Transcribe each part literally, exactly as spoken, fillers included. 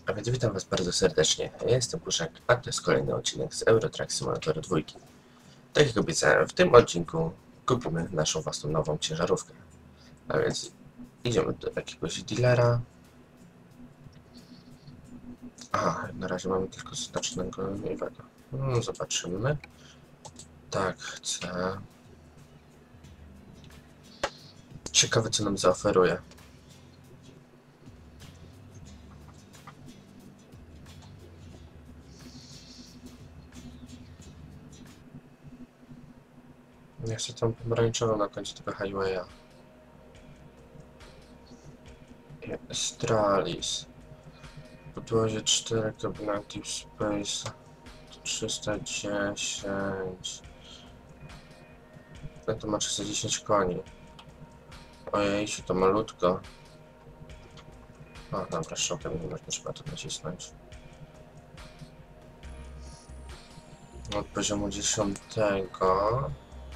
A więc witam Was bardzo serdecznie. Ja jestem Kuszak, a to jest kolejny odcinek z Euro Truck Simulator dwa. Tak jak obiecałem, w tym odcinku kupimy naszą własną nową ciężarówkę. A więc idziemy do jakiegoś dealera. Aha, na razie mamy tylko znacznego nowego. No, zobaczymy. Tak, chcę. Ciekawe, co nam zaoferuje. Ja chcę tą pomarańczową na końcu tego highwaya. Stralis. Podłozie cztery kabina Deep Space. trzysta dziesięć. No to ma trzysta dziesięć koni. Ojej, to malutko. O, dobra, szokiem nie można, trzeba to nacisnąć. Od poziomu dziesiątego.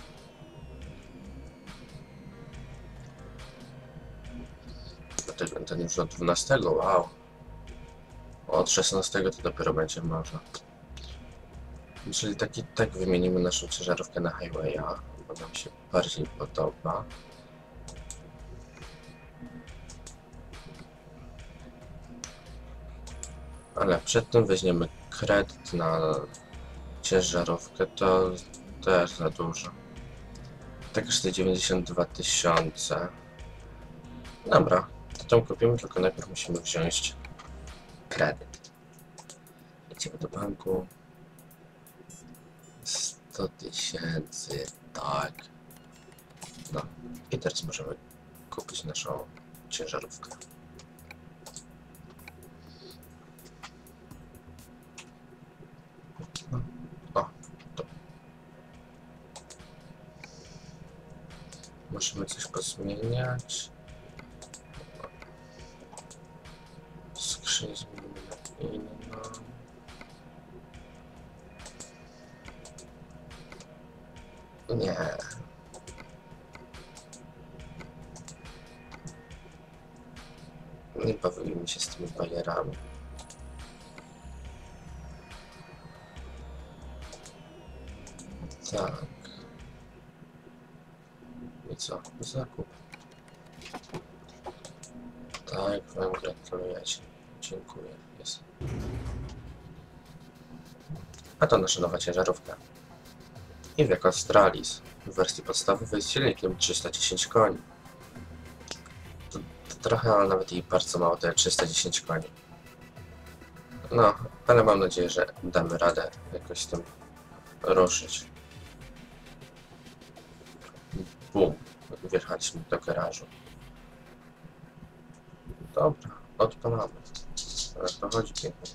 Ten, ten już od dwunastego, wow. Od szesnastego to dopiero będzie można. Czyli taki, tak wymienimy naszą ciężarówkę na highwaya, bo nam się bardziej podoba. Ale przed tym weźmiemy kredyt na ciężarówkę, to też za dużo. Tak kosztuje dziewięćdziesiąt dwa tysiące. Dobra, to tą kupimy, tylko najpierw musimy wziąć kredyt. Idziemy do banku. sto tysięcy, tak. No i teraz możemy kupić naszą ciężarówkę. No. O, to. Musimy coś pozmieniać. Skrzynię zmienimy na inną. Nie. Nie bawimy się z tymi bajerami. Tak. I co? Zakup. Tak, wam gratuluję. Dziękuję. Jest. A to nasza nowa ciężarówka. I wiek Australis. W wersji podstawowej z silnikiem trzysta dziesięć koni. To, to trochę, ale nawet i bardzo mało, to trzysta dziesięć koni. No, ale mam nadzieję, że damy radę jakoś z tym ruszyć. Bum, wjechaliśmy do garażu. Dobra, odpalamy. Ale to chodzi pięknie.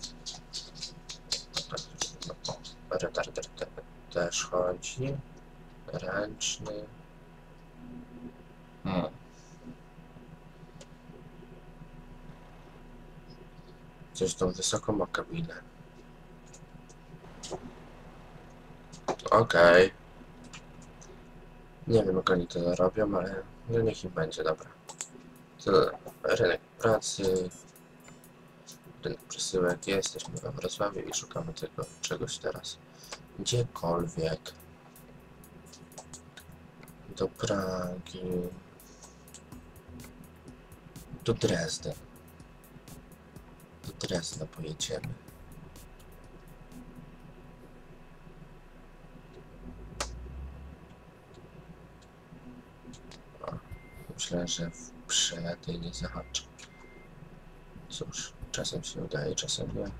No, retarder te, też chodzi. Ręczny. Hmm. Coś tą wysoką ma kabinę. Okej. Okay. Nie wiem, jak oni to robią, ale no niech im będzie, dobra. To rynek pracy, rynek przesyłek. Jesteśmy we Wrocławiu i szukamy tego czegoś teraz. Gdziekolwiek. Do Pragi. Do Dresden. Do Dresdna pojedziemy. O, myślę, że przejadę i nie zahaczę. Cóż, czasem się udaje, czasem nie.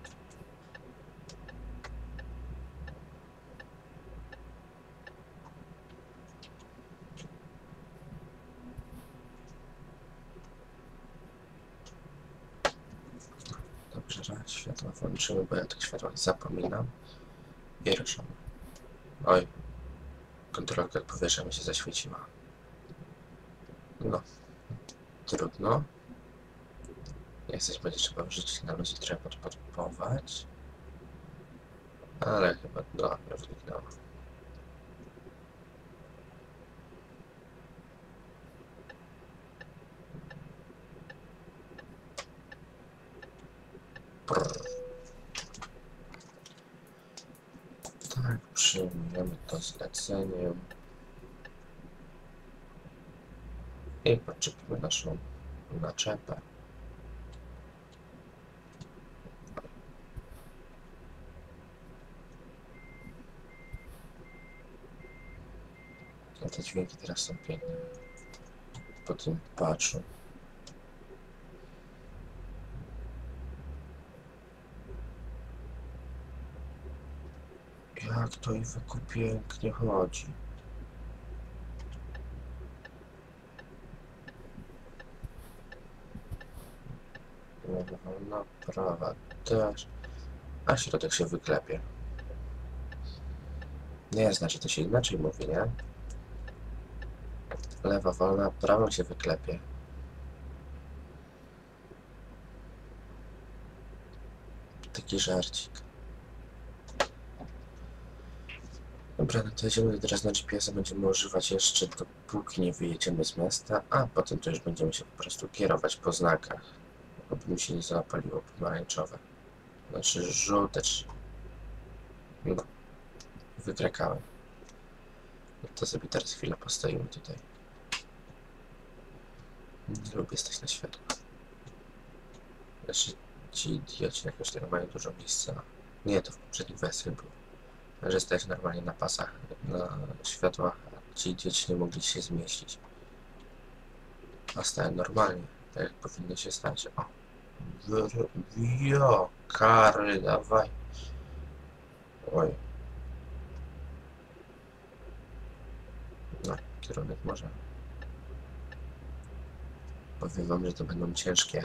Dobrze, że światła włączymy, bo ja tych światłach zapominam. I ruszamy. Oj, kontrolka powietrza mi się zaświeciła. No, trudno. Jak coś będzie trzeba wrzucić na ludzi, trzeba podpompować. Ale chyba dobra, wniknęło. Prr. Tak, przyjmujemy to zlecenie i podczepimy naszą naczepę. A te dźwięki teraz są piękne. Po tym patchu. Jak to i wyku pięknie chodzi. Lewa, prawa też. A środek się wyklepie. Nie znaczy, to się inaczej mówi, nie? Lewa wolna, prawą się wyklepie. Taki żarcik. Dobra, no to jedziemy teraz na G P S-a, będziemy używać jeszcze dopóki nie wyjedziemy z miasta, a potem to już będziemy się po prostu kierować po znakach, aby mi się nie zapaliło pomarańczowe. Znaczy żółte, czy... No, wykrakałem. No to sobie teraz chwilę postoimy tutaj. Nie lubię stać na światło. Znaczy ci idioci jakoś tak mają dużo miejsca. Nie, to w poprzednim wersji było. Że stać normalnie na pasach, na światłach, a ci idioci nie mogli się zmieścić. A stałem normalnie, tak jak powinno się stać. O! Wio! Kary, dawaj! Oj. No, kierunek może. Powiem wam, że to będą ciężkie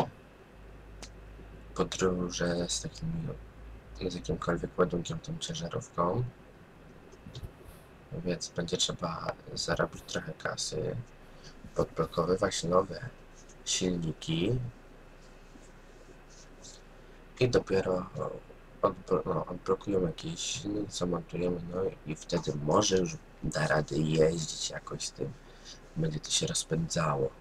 podróże z takimi, z jakimkolwiek ładunkiem tą ciężarówką. Więc będzie trzeba zarobić trochę kasy, podblokowywać nowe silniki i dopiero odblo no, odblokujemy jakiś silnik, zamontujemy, no i wtedy może już da radę jeździć jakoś z tym, będzie to się rozpędzało.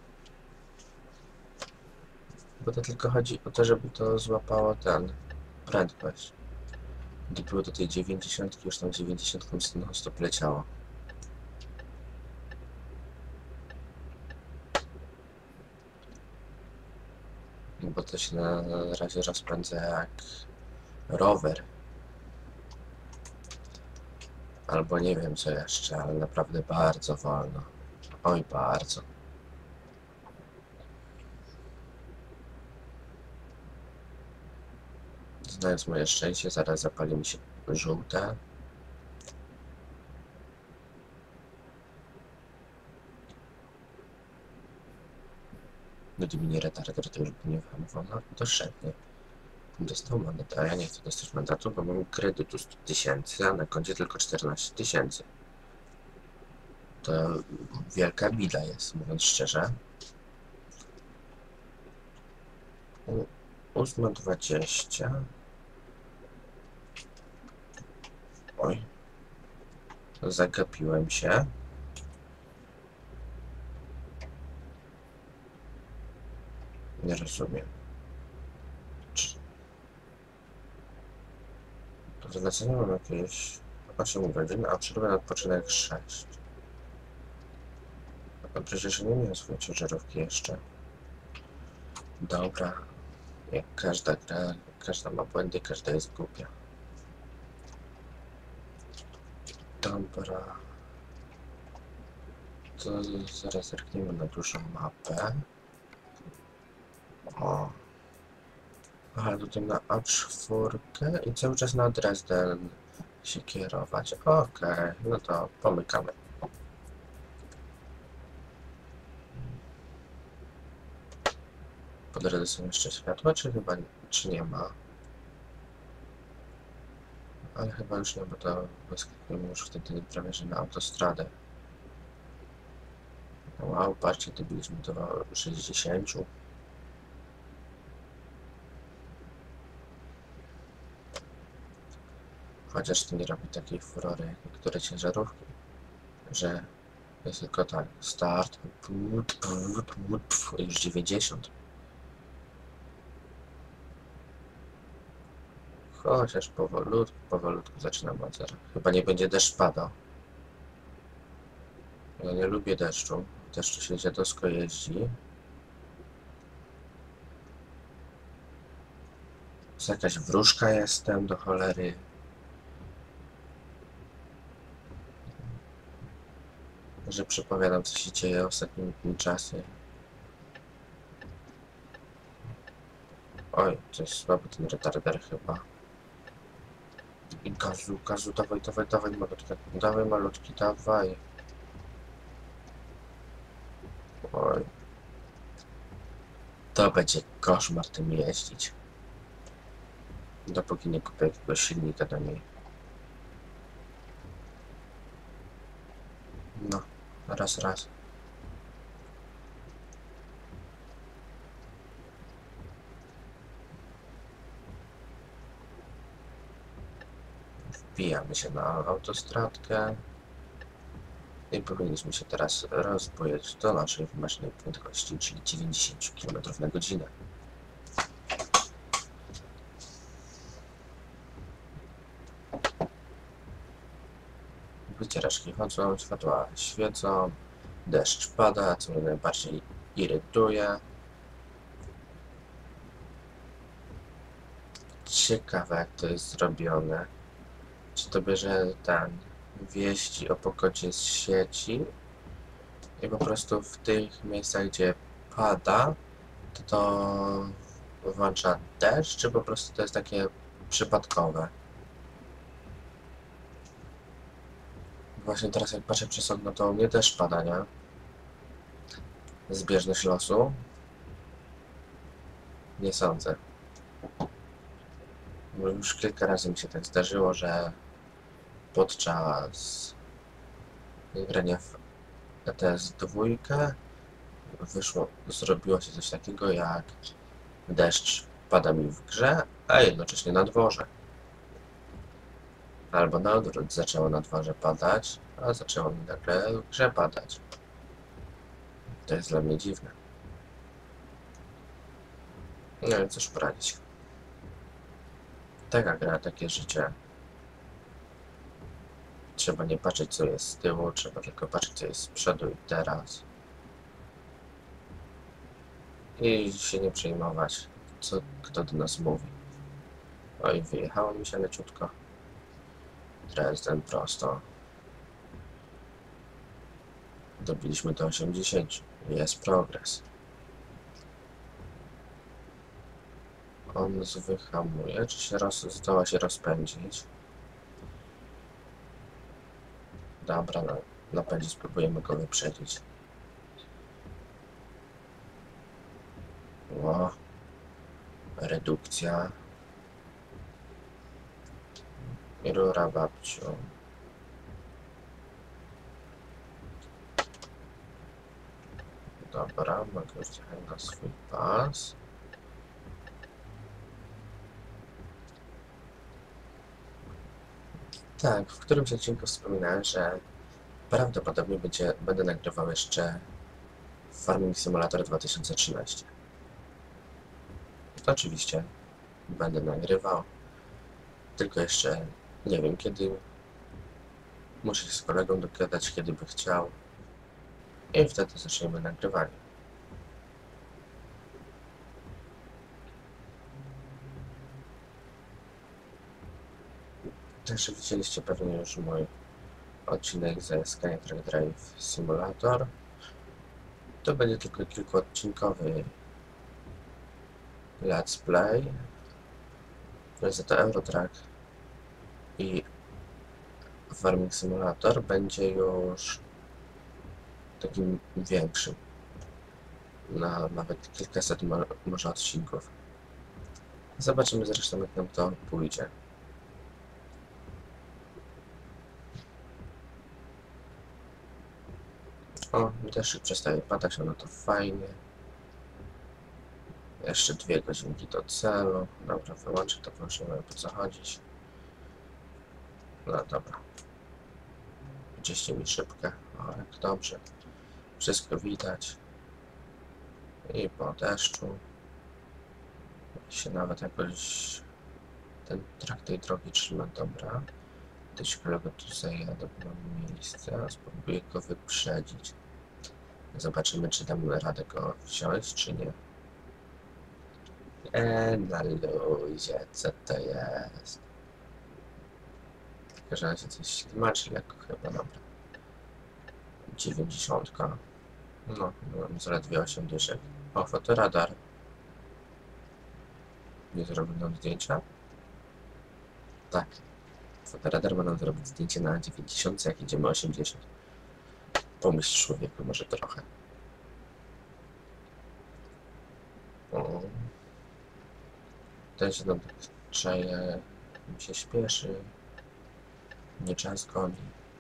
Bo to tylko chodzi o to, żeby to złapało ten prędkość. Gdy było do tej dziewięćdziesiątki, już tam dziewięćdziesiątką non stop leciało. Bo to się na razie rozpędza jak rower. Albo nie wiem co jeszcze, ale naprawdę bardzo wolno. Oj, bardzo. Znając moje szczęście, zaraz zapali mi się żółte. Gdyby nie retarder, to już by nie wyhamował, no to szednie. Dostał mandat, a ja nie chcę dostać mandatu, bo mam kredytu sto tysięcy, a na koncie tylko czternaście tysięcy. To wielka bida jest, mówiąc szczerze. ósma dwadzieścia. Oj. Zagapiłem się. Nie rozumiem. To zlecenie mam jakieś osiem godzin, a przerwę na odpoczynek sześć. A przecież nie miałem swojej ciężarówki jeszcze. Dobra. Jak każda gra, każda ma błędy, każda jest głupia. Dobra. To zaraz zerkniemy na dużą mapę. O. Aha, tutaj na A cztery i cały czas na Dresden się kierować. Okej, okay, no to pomykamy. Po drodze są jeszcze światła, czy chyba czy nie ma? Ale chyba już nie, bo to wyskakujemy już wtedy prawie że na autostradę. Wow, patrzcie, to byliśmy do sześćdziesięciu. Chociaż to nie robi takiej furory jak niektóre ciężarówki, że jest tylko tak, start, put, put, put, już dziewięćdziesiąt. Chociaż powolutku, powolutku zaczynam od zera. Chyba nie będzie deszcz padał. Ja nie lubię deszczu. W deszczu się dziadowsko jeździ. To jakaś wróżka jestem do cholery. Że przepowiadam, co się dzieje ostatnim czasem. Oj, to jest słaby ten retarder chyba. I gazu, gazu, dawaj, dawaj, dawaj malutki, dawaj malutki, dawaj. Oj. To będzie koszmar tym jeździć. Dopóki nie kupię jakiegoś silnika do niej. No, raz, raz. Wbijamy się na autostradkę i powinniśmy się teraz rozbujać do naszej wymarzonej prędkości, czyli dziewięćdziesiąt kilometrów na godzinę. Wycieraczki chodzą, światła świecą, deszcz pada, co mnie najbardziej irytuje. Ciekawe, jak to jest zrobione. Czy to bierze ten wieści o pogodzie z sieci i po prostu w tych miejscach, gdzie pada, to to włącza deszcz, czy po prostu to jest takie przypadkowe? Właśnie teraz jak patrzę przez okno, to u mnie deszcz pada, nie? Zbieżność losu? Nie sądzę. Bo już kilka razy mi się tak zdarzyło, że podczas grania w E T S dwa wyszło, zrobiło się coś takiego jak deszcz pada mi w grze, a jednocześnie na dworze. Albo na odwrót, zaczęło na dworze padać, a zaczęło mi nagle w grze padać. To jest dla mnie dziwne. No i cóż poradzić. Taka gra, takie życie. Trzeba nie patrzeć, co jest z tyłu, trzeba tylko patrzeć, co jest z przodu i teraz. I się nie przejmować, co kto do nas mówi. Oj, wyjechało mi się leciutko. Dresden prosto. Dobiliśmy do osiemdziesięciu. Jest progres. On wyhamuje, czy się roz, zdoła się rozpędzić? Dobra, no, napędzi, spróbujemy go wyprzedzić. O, redukcja. I rura, babciu. Dobra, mogę już jechać na swój pas. Tak, w którymś odcinku wspominałem, że prawdopodobnie będzie, będę nagrywał jeszcze Farming Simulator dwa tysiące trzynaście. To oczywiście będę nagrywał, tylko jeszcze nie wiem kiedy. Muszę się z kolegą dogadać, kiedy by chciał, i wtedy zaczniemy nagrywanie. Także widzieliście pewnie już mój odcinek ze Skytrack Drive Simulator. To będzie tylko kilkuodcinkowy let's play. Za to Eurotrack i Farming Simulator będzie już takim większym, na nawet kilkaset może odcinków. Zobaczymy zresztą, jak nam to pójdzie. O, deszcz przestaje padać, no to fajnie. Jeszcze dwie godzinki do celu. Dobra, wyłączę to, bo już nie wiem, po co chodzić. No dobra. Gdzieście mi szybkę. O, jak dobrze. Wszystko widać. I po deszczu się nawet jakoś ten trak tej drogi trzyma, dobra. Też kolego tu zajadę, bo mam miejsce, a spróbuję go wyprzedzić. Zobaczymy, czy dam radę go wziąć, czy nie. Eee, na luzie, co to jest? Tylko, że on się coś tłumaczy lekko chyba, dobra. dziewięćdziesiątka. No, mam zaledwie osiem dyszek. O, fotoradar. Nie zrobił nam zdjęcia? Tak. Fotoradar ma nam zrobić zdjęcie na dziewięćdziesiąt, jak idziemy osiemdziesiąt. Pomyśl człowieku, może trochę. O. Ten się nam tak czaje, mi się śpieszy. Nie czas goni.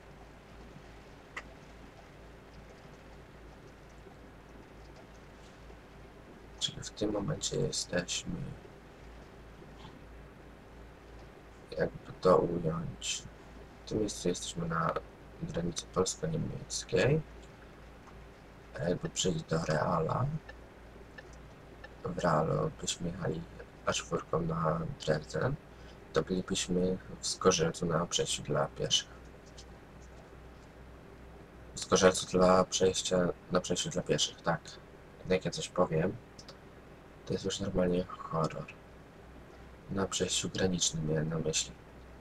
Czyli w tym momencie jesteśmy, jakby to ująć, w tym miejscu jesteśmy na granicy polsko-niemieckiej, a jakby przejść do Reala, w Realu byśmy jechali aż czwórką na Dresden, to bylibyśmy w Zgorzelcu na przejściu dla pieszych. W Zgorzelcu dla przejścia, na przejściu dla pieszych, tak. Jak ja coś powiem, to jest już normalnie horror. Na przejściu granicznym miałem na myśli.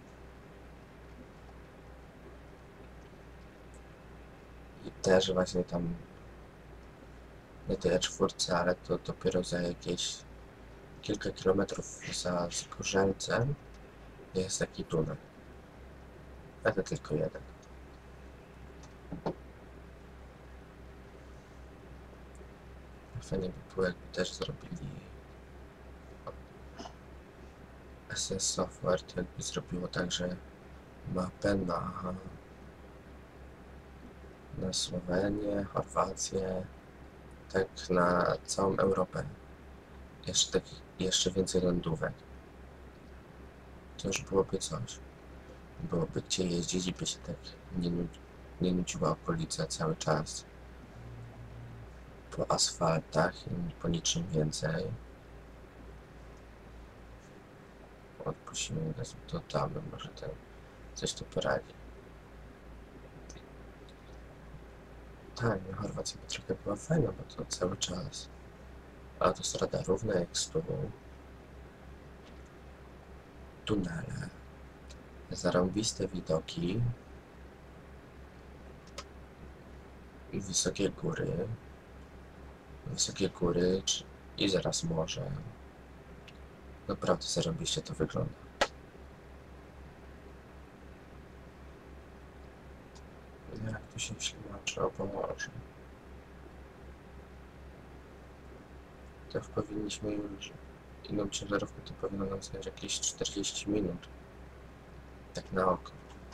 I też właśnie tam, nie tej E cztery, ale to dopiero za jakieś kilka kilometrów za Zgorzelcem jest taki tunel. Ale tylko jeden. Fajnie by było, jakby też zrobili S S Software, to jakby zrobiło tak, że mapę na, na Słowenię, Chorwację, tak na całą Europę. Jeszcze, tak, jeszcze więcej lądówek. To już byłoby coś. Byłoby gdzie jeździć i by się tak nie, nud nie nudziła okolica cały czas. Po asfaltach i po niczym więcej. Odpuścimy gaz, dodamy, może ten coś tu poradzi. Tak, na Chorwacji by trochę była fajna, bo to cały czas autostrada równa jak stół. Tunele. Zarąbiste widoki. Wysokie góry. Wysokie góry i zaraz morze. Naprawdę zarąbiście to wygląda. Jak tu się ślimaczy o Pomorzu. Tak powinniśmy już inną ciężarówkę, to powinno nam zająć jakieś czterdzieści minut. Tak na oko.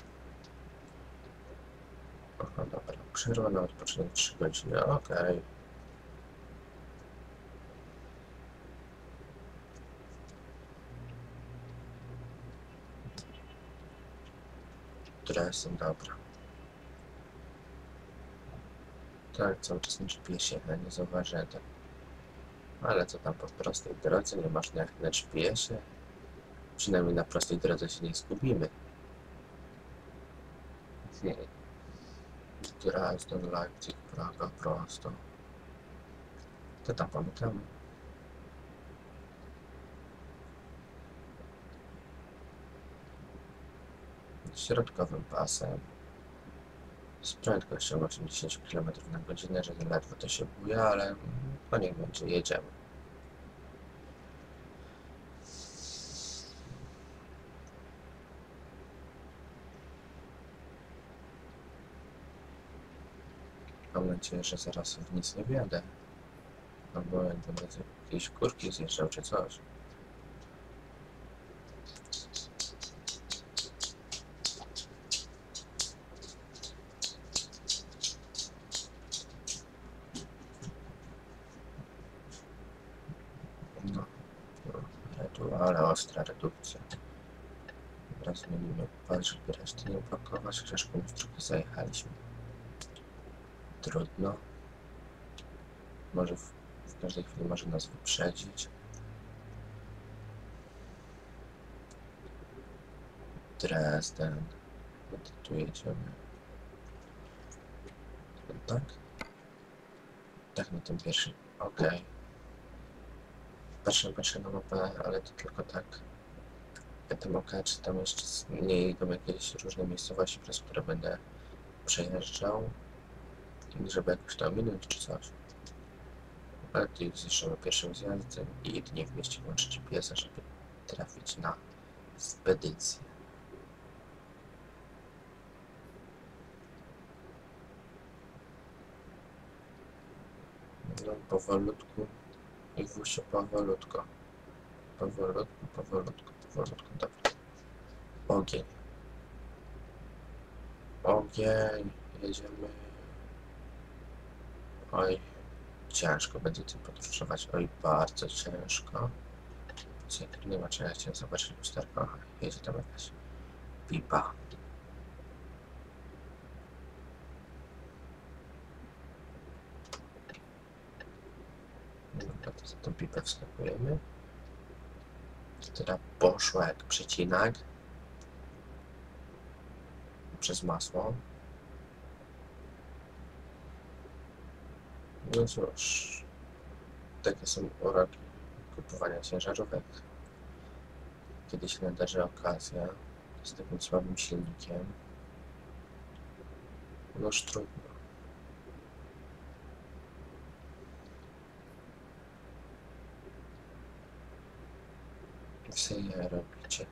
Aha, dobra. Przerwa na odpoczynek trzy godziny. Okej. Okay. Dresden, dobra. Tak, cały czas na G P S-ie, ja nie zauważyłem tak. Ale co tam po prostej drodze, nie masz jak na G P S-ie? Przynajmniej na prostej drodze się nie zgubimy. Dresden, Leipzig, Praga, prosto. To tam pamiętamy. Środkowym pasem. Z prędkością osiemdziesiąt kilometrów na godzinę, że ledwo to się buja, ale no niech będzie, jedziemy. Mam nadzieję, że zaraz w nic nie wjadę. Albo jak będę z jakiejś górki zjeżdżał czy coś. No, no ale ostra redukcja. Teraz zmienimy pas, żeby reszty nie blokować, chociaż komuś trochę zajechaliśmy. Trudno. Może w, w każdej chwili może nas wyprzedzić. Dresden. No to tu jedziemy. Tak? Tak, na tym pierwszym. Okej. Okay. Patrzę, patrzę na mapę, ale to tylko tak. Ja tam okej, czy tam jeszcze nie idą jakieś różne miejscowości, przez które będę przejeżdżał. Żeby jakoś to ominąć czy coś. Ale tu zjeżdżamy pierwszym zjazdem i jedynie w mieście włączyć G P S-a, żeby trafić na spedycję. No powolutku i wóźcie powolutko. Powolutku, powolutku, powolutku. Dobra. Ogień. Ogień. Jedziemy. Oj. Ciężko będzie tym podróżować. Oj, bardzo ciężko. Co, nie ma czego, chciałem zobaczyć lusterko. Aha, jedzie tam jakaś pipa. Dobra, to za tą pipę wskakujemy. Teraz poszła jak przecinak. Przez masło. No cóż, takie są uroki kupowania ciężarówek. Kiedy się nadarzy okazja z takim słabym silnikiem, noż trudno. Co je robicie?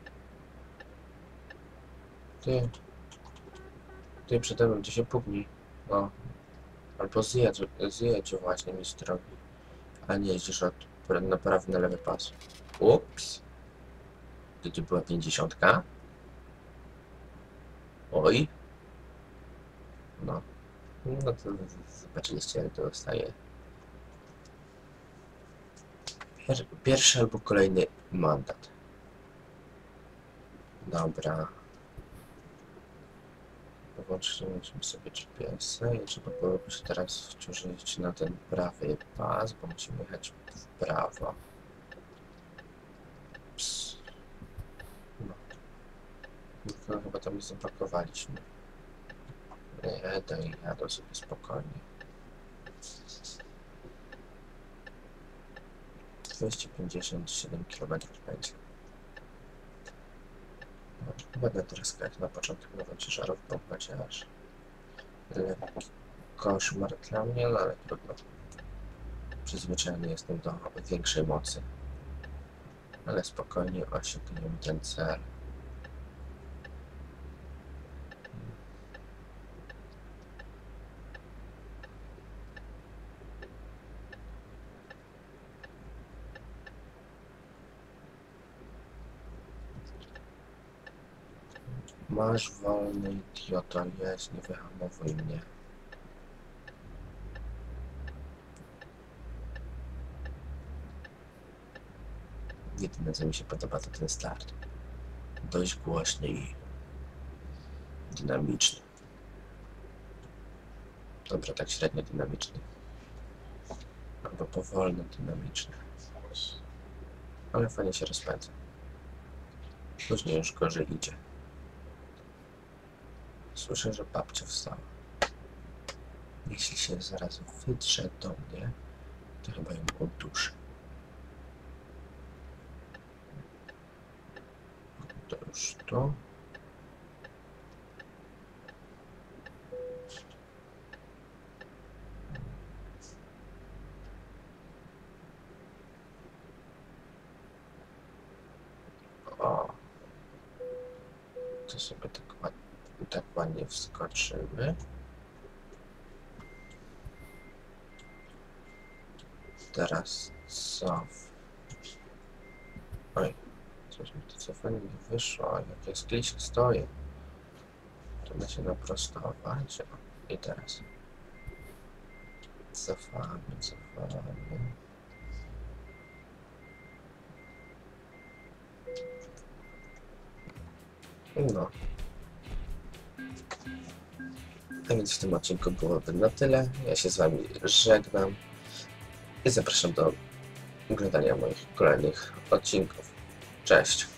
Ty, ty przede mną, ty się pugni. No. Albo zjedź, zjedź właśnie mi z drogi, a nie jeździsz od na prawy na lewy pas. Ups. To tu była pięćdziesiątka. Oj. No. No to zobaczyliście, jak to dostaje. Pierwszy albo kolejny mandat. Dobra. Włączymy sobie G P S-a i trzeba byłoby się teraz wciążyć na ten prawy pas, bo musimy jechać w prawo. Ps. No. No chyba tam nie zablokowaliśmy. Jadę i jadę sobie spokojnie. dwieście pięćdziesiąt siedem kilometrów będzie. No, będę teraz jak na początek nową ciężarówką, chociaż lekki koszmar dla mnie, no ale trudno. Przyzwyczajony jestem do większej mocy. Ale spokojnie osiągniemy ten cel. Masz wolny, idioto, jest, nie wyhamowuj mnie. Jedyne, co mi się podoba, to ten start. Dość głośny i dynamiczny. Dobra, tak średnio dynamiczny. Albo powolno dynamiczny. Ale fajnie się rozpędza. Później już gorzej idzie. Słyszę, że babcia wstała. Jeśli się zaraz wydrze do mnie, to chyba ją uduszę. To już to. O. To sobie tak ładnie, tak ładnie wskoczymy. Teraz cof. Oj, coś mi to cofanie nie wyszło. Jak jest kliczek stoję, to da się naprostować. I teraz cofamy, cofamy. No. A więc w tym odcinku byłoby na tyle. Ja się z wami żegnam i zapraszam do oglądania moich kolejnych odcinków. Cześć!